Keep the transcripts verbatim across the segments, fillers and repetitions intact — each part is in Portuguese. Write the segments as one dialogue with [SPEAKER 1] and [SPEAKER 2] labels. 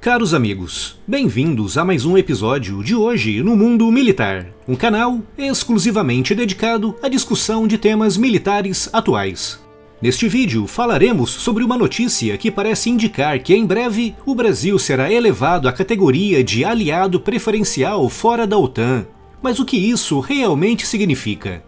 [SPEAKER 1] Caros amigos, bem-vindos a mais um episódio de Hoje no Mundo Militar, um canal exclusivamente dedicado à discussão de temas militares atuais. Neste vídeo falaremos sobre uma notícia que parece indicar que em breve o Brasil será elevado à categoria de aliado preferencial fora da OTAN. Mas o que isso realmente significa?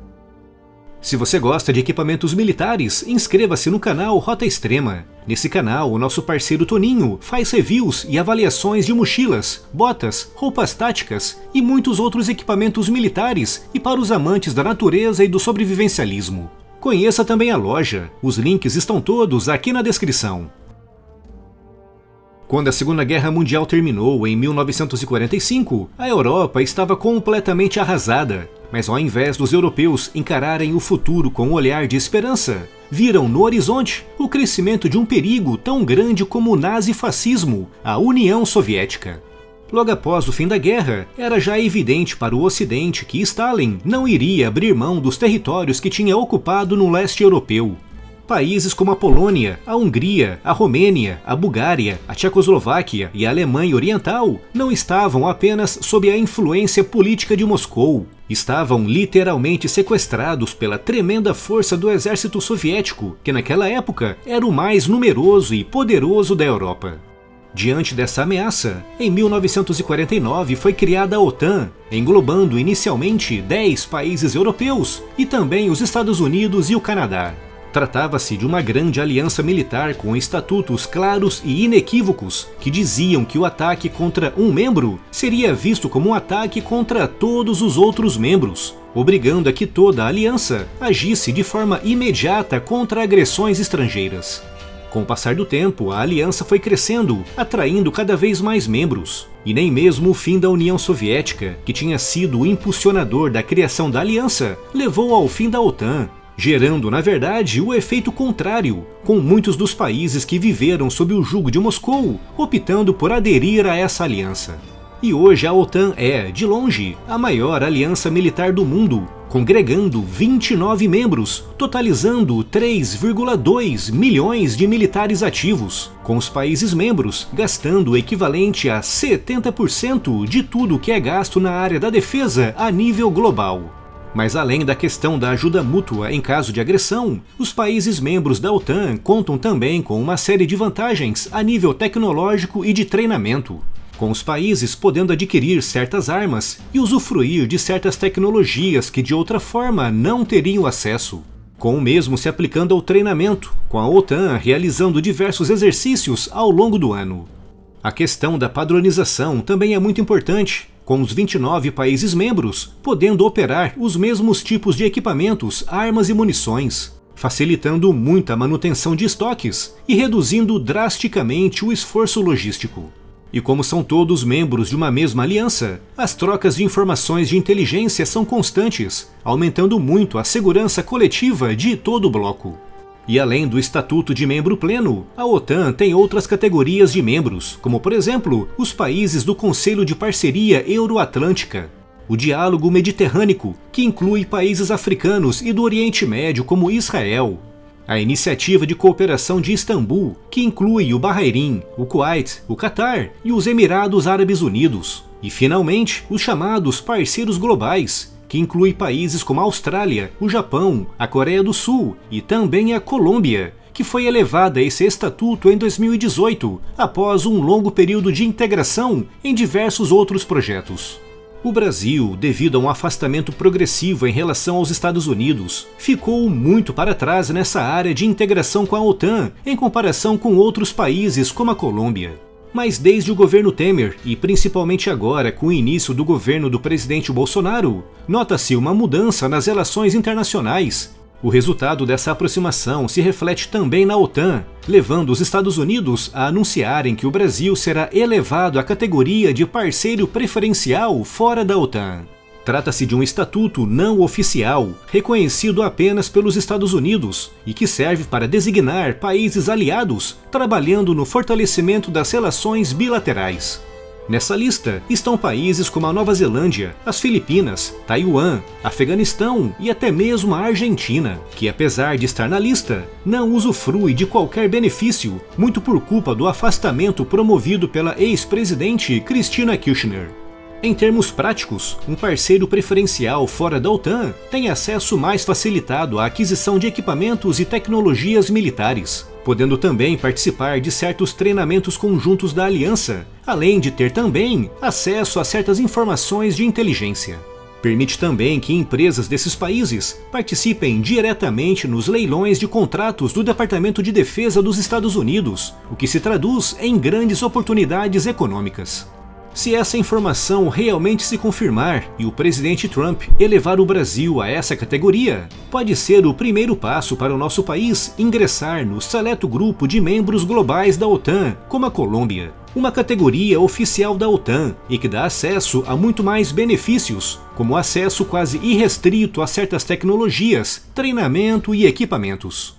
[SPEAKER 1] Se você gosta de equipamentos militares, inscreva-se no canal Rota Extrema. Nesse canal, o nosso parceiro Toninho faz reviews e avaliações de mochilas, botas, roupas táticas e muitos outros equipamentos militares e para os amantes da natureza e do sobrevivencialismo. Conheça também a loja, os links estão todos aqui na descrição. Quando a Segunda Guerra Mundial terminou em mil novecentos e quarenta e cinco, a Europa estava completamente arrasada. Mas ao invés dos europeus encararem o futuro com um olhar de esperança, viram no horizonte o crescimento de um perigo tão grande como o nazifascismo, a União Soviética. Logo após o fim da guerra, era já evidente para o Ocidente que Stalin não iria abrir mão dos territórios que tinha ocupado no leste europeu. Países como a Polônia, a Hungria, a Romênia, a Bulgária, a Tchecoslováquia e a Alemanha Oriental não estavam apenas sob a influência política de Moscou, estavam literalmente sequestrados pela tremenda força do exército soviético, que naquela época era o mais numeroso e poderoso da Europa. Diante dessa ameaça, em mil novecentos e quarenta e nove foi criada a OTAN, englobando inicialmente dez países europeus e também os Estados Unidos e o Canadá. Tratava-se de uma grande aliança militar com estatutos claros e inequívocos que diziam que o ataque contra um membro seria visto como um ataque contra todos os outros membros, obrigando a que toda a aliança agisse de forma imediata contra agressões estrangeiras. Com o passar do tempo, a aliança foi crescendo, atraindo cada vez mais membros, e nem mesmo o fim da União Soviética, que tinha sido o impulsionador da criação da aliança, levou ao fim da OTAN, gerando, na verdade, o efeito contrário, com muitos dos países que viveram sob o jugo de Moscou optando por aderir a essa aliança. E hoje a OTAN é, de longe, a maior aliança militar do mundo, congregando vinte e nove membros, totalizando três vírgula dois milhões de militares ativos, com os países membros gastando o equivalente a setenta por cento de tudo que é gasto na área da defesa a nível global. Mas além da questão da ajuda mútua em caso de agressão, os países membros da OTAN contam também com uma série de vantagens a nível tecnológico e de treinamento, com os países podendo adquirir certas armas e usufruir de certas tecnologias que de outra forma não teriam acesso, com o mesmo se aplicando ao treinamento, com a OTAN realizando diversos exercícios ao longo do ano. A questão da padronização também é muito importante, com os vinte e nove países membros podendo operar os mesmos tipos de equipamentos, armas e munições, facilitando muito a manutenção de estoques e reduzindo drasticamente o esforço logístico. E como são todos membros de uma mesma aliança, as trocas de informações de inteligência são constantes, aumentando muito a segurança coletiva de todo o bloco. E além do estatuto de membro pleno, a OTAN tem outras categorias de membros, como por exemplo, os países do Conselho de Parceria Euro-Atlântica, o Diálogo Mediterrâneo, que inclui países africanos e do Oriente Médio como Israel, a Iniciativa de Cooperação de Istambul, que inclui o Bahrein, o Kuwait, o Catar e os Emirados Árabes Unidos, e finalmente os chamados parceiros globais, que inclui países como a Austrália, o Japão, a Coreia do Sul e também a Colômbia, que foi elevada a esse estatuto em dois mil e dezoito, após um longo período de integração em diversos outros projetos. O Brasil, devido a um afastamento progressivo em relação aos Estados Unidos, ficou muito para trás nessa área de integração com a OTAN, em comparação com outros países como a Colômbia. Mas desde o governo Temer, e principalmente agora com o início do governo do presidente Bolsonaro, nota-se uma mudança nas relações internacionais. O resultado dessa aproximação se reflete também na OTAN, levando os Estados Unidos a anunciarem que o Brasil será elevado à categoria de parceiro preferencial fora da OTAN. Trata-se de um estatuto não oficial, reconhecido apenas pelos Estados Unidos e que serve para designar países aliados trabalhando no fortalecimento das relações bilaterais. Nessa lista estão países como a Nova Zelândia, as Filipinas, Taiwan, Afeganistão e até mesmo a Argentina, que apesar de estar na lista, não usufrui de qualquer benefício, muito por culpa do afastamento promovido pela ex-presidente Cristina Kirchner. Em termos práticos, um parceiro preferencial fora da OTAN tem acesso mais facilitado à aquisição de equipamentos e tecnologias militares, podendo também participar de certos treinamentos conjuntos da aliança, além de ter também acesso a certas informações de inteligência. Permite também que empresas desses países participem diretamente nos leilões de contratos do Departamento de Defesa dos Estados Unidos, o que se traduz em grandes oportunidades econômicas. Se essa informação realmente se confirmar e o presidente Trump elevar o Brasil a essa categoria, pode ser o primeiro passo para o nosso país ingressar no seleto grupo de membros globais da OTAN, como a Colômbia, uma categoria oficial da OTAN e que dá acesso a muito mais benefícios, como acesso quase irrestrito a certas tecnologias, treinamento e equipamentos.